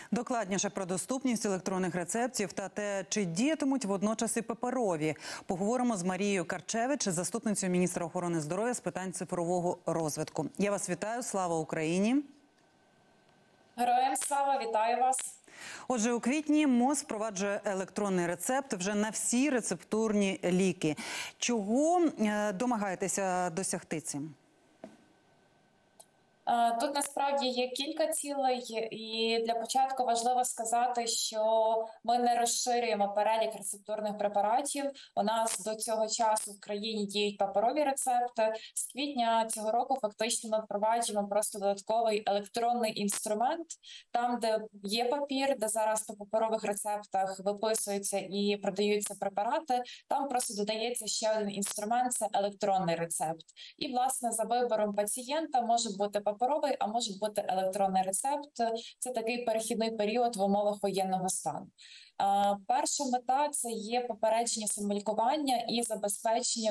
Докладніше про доступність електронних рецептів та те, чи діятимуть водночас і паперові. Поговоримо з Марією Карчевич, заступницею міністра охорони здоров'я з питань цифрового розвитку. Я вас вітаю. Слава Україні! Героям слава! Вітаю вас! Отже, у квітні МОЗ впроваджує електронний рецепт вже на всі рецептурні ліки. Чого домагаєтеся досягти цим? Тут насправді є кілька цілей, і для початку важливо сказати, що ми не розширюємо перелік рецептурних препаратів. У нас до цього часу в країні діють паперові рецепти. З квітня цього року фактично ми впроваджуємо просто додатковий електронний інструмент, там, де є папір, де зараз по паперових рецептах виписуються і продаються препарати, там просто додається ще один інструмент – це електронний рецепт. І, власне, за вибором пацієнта може бути паперовий, а може бути електронний рецепт. Це такий перехідний період в умовах воєнного стану. Перша мета – це є попередження самолікування і забезпечення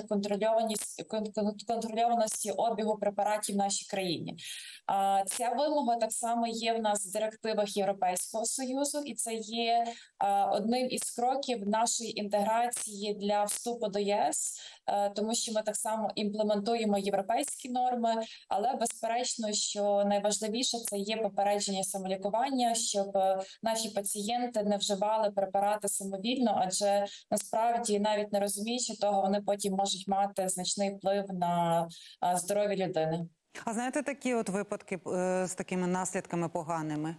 контрольованості обігу препаратів в нашій країні. Ця вимога так само є в нас в директивах Європейського Союзу, і це є одним із кроків нашої інтеграції для вступу до ЄС, тому що ми так само імплементуємо європейські норми, але безперечно, що найважливіше – це є попередження самолікування, щоб наші пацієнти не вживали препарати самовільно, адже насправді, навіть не розуміючи того, вони потім можуть мати значний вплив на здоров'я людини. А знаєте такі от випадки з такими наслідками поганими?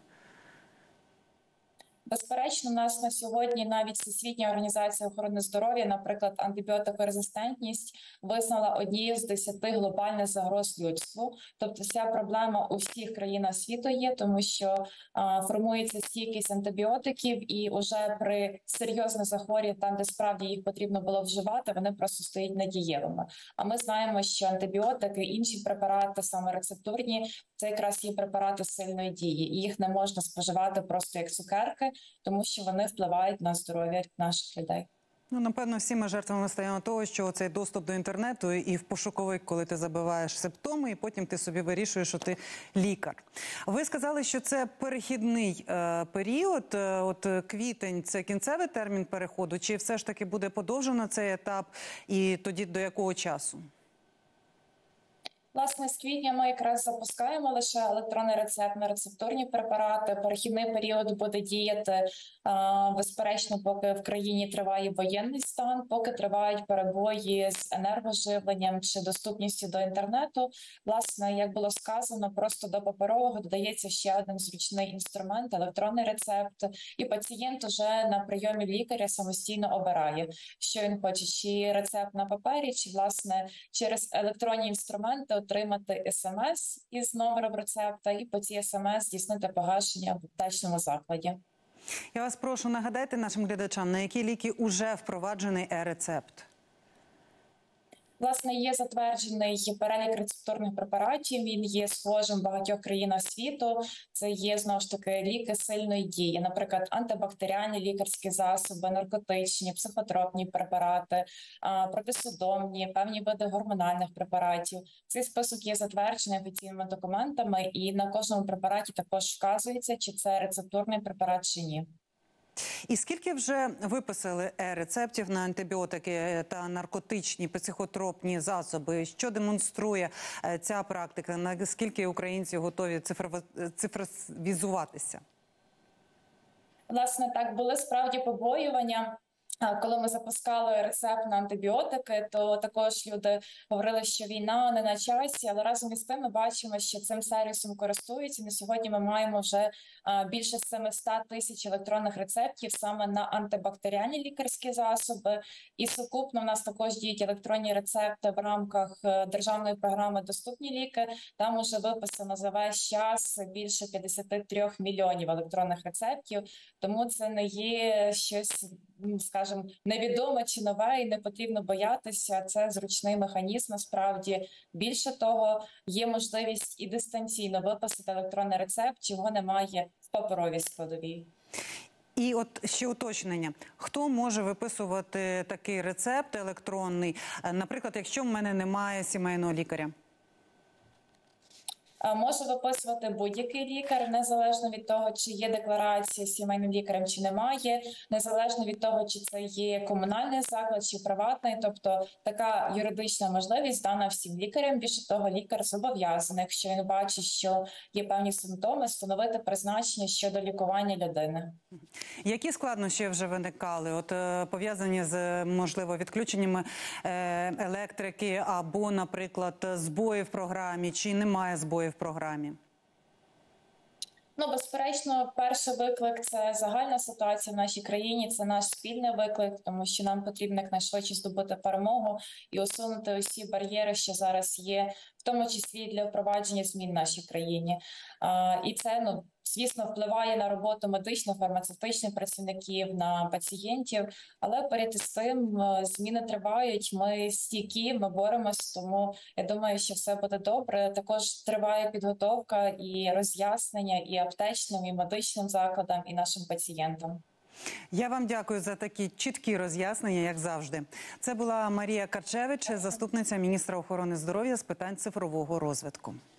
Безперечно, у нас на сьогодні навіть Всесвітня організація охорони здоров'я, наприклад, антибіотикорезистентність визнала однією з 10 глобальних загроз людству. Тобто ця проблема у всіх країнах світу є, тому що формується стійкість антибіотиків, і вже при серйозних захворюваннях, там, де справді їх потрібно було вживати, вони просто стоять недієвими. А ми знаємо, що антибіотики, інші препарати, саме рецептурні, це якраз є препарати сильної дії, і їх не можна споживати просто як цукерки, тому що вони впливають на здоров'я наших людей. Ну, напевно, всі ми жертвами стаємо того, що цей доступ до інтернету і в пошуковик, коли ти забиваєш симптоми, і потім ти собі вирішуєш, що ти лікар. Ви сказали, що це перехідний період, от квітень – це кінцевий термін переходу, чи все ж таки буде подовжено цей етап, і тоді до якого часу? Власне, з квітня ми якраз запускаємо лише електронний рецепт на рецептурні препарати. Перехідний період буде діяти, безперечно, поки в країні триває воєнний стан, поки тривають перебої з енергоживленням чи доступністю до інтернету. Власне, як було сказано, просто до паперового додається ще один зручний інструмент – електронний рецепт. І пацієнт уже на прийомі лікаря самостійно обирає, що він хоче, чи рецепт на папері, чи, власне, через електронні інструменти отримати СМС із номером рецепта і по цій СМС здійснити погашення в аптечному закладі. Я вас прошу, нагадайте нашим глядачам, на які ліки вже впроваджений е-рецепт? Власне, є затверджений перелік рецептурних препаратів, він є схожим в багатьох країнах світу. Це є, знову ж таки, ліки сильної дії, наприклад, антибактеріальні лікарські засоби, наркотичні, психотропні препарати, протисудомні, певні види гормональних препаратів. Цей список є затверджений офіційними документами, і на кожному препараті також вказується, чи це рецептурний препарат, чи ні. І скільки вже виписали е-рецептів на антибіотики та наркотичні, психотропні засоби? Що демонструє ця практика? Наскільки українці готові цифровізуватися? Власне, так, були справді побоювання. Коли ми запускали рецепт на антибіотики, то також люди говорили, що війна не на часі, але разом із тим ми бачимо, що цим сервісом користуються. На сьогодні ми маємо вже більше 700 тисяч електронних рецептів саме на антибактеріальні лікарські засоби. І сукупно в нас також діють електронні рецепти в рамках державної програми «Доступні ліки». Там уже виписано за весь час більше 53 мільйонів електронних рецептів. Тому це не є щось, скажімо, невідоме чи нове, і не потрібно боятися. Це зручний механізм, насправді. Більше того, є можливість і дистанційно виписати електронний рецепт, чого немає в паперовій складовій. І от ще уточнення. Хто може виписувати такий рецепт електронний, наприклад, якщо в мене немає сімейного лікаря? Може виписувати будь-який лікар, незалежно від того, чи є декларація з сімейним лікарем, чи немає, незалежно від того, чи це є комунальний заклад, чи приватний. Тобто така юридична можливість дана всім лікарям. Більше того, лікар зобов'язаний, якщо він бачить, що є певні симптоми, встановити призначення щодо лікування людини. Які складнощі вже виникали? От пов'язані з, можливо, відключеннями електрики або, наприклад, збої в програмі, чи немає збою в програмі? Ну, безперечно, перший виклик – це загальна ситуація в нашій країні, це наш спільний виклик, тому що нам потрібно якнайшвидше здобути перемогу і усунути усі бар'єри, що зараз є, в тому числі для впровадження змін в нашій країні. І це, ну, звісно, впливає на роботу медично-фармацевтичних працівників, на пацієнтів, але поряд із цим зміни тривають, ми стійкі, ми боремось, тому я думаю, що все буде добре. Також триває підготовка і роз'яснення і аптечним, і медичним закладам, і нашим пацієнтам. Я вам дякую за такі чіткі роз'яснення, як завжди. Це була Марія Карчевич, заступниця міністра охорони здоров'я з питань цифрового розвитку.